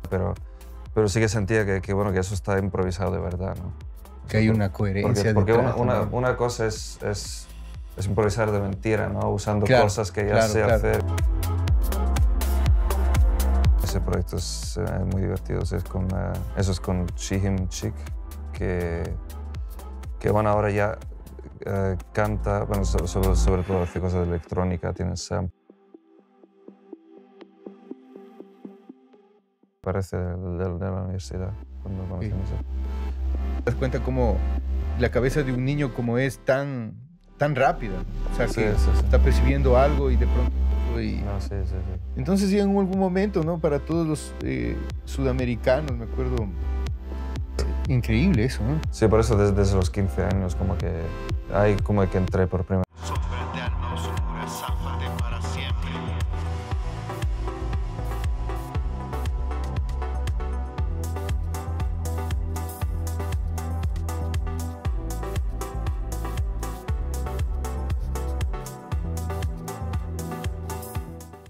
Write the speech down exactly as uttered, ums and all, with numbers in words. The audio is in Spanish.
pero, pero sí que sentía que, que, bueno, que eso está improvisado de verdad, ¿no? Que hay una coherencia Porque, porque detrás, una, una, ¿no? una cosa es, es, es improvisar de mentira, ¿no? Usando Claro, cosas que ya claro, sé claro. hacer. Ese proyecto es uh, muy divertido. Es con, uh, eso es con Chihim Chick, que, que bueno, ahora ya uh, canta, bueno, sobre, sobre, sobre todo hace cosas de electrónica, tiene sample. Parece de, de, de la universidad, cuando conocimos Sí. eso. ¿Te das cuenta cómo la cabeza de un niño como es tan, tan rápida? O sea, Sí, que sí, sí. está percibiendo algo y de pronto... Y... No, sí, sí, sí. Entonces llega en algún momento, ¿no? Para todos los eh, sudamericanos, me acuerdo, eh, increíble eso, ¿no? Sí, por eso desde, desde los quince años como que, ahí como que entré por primera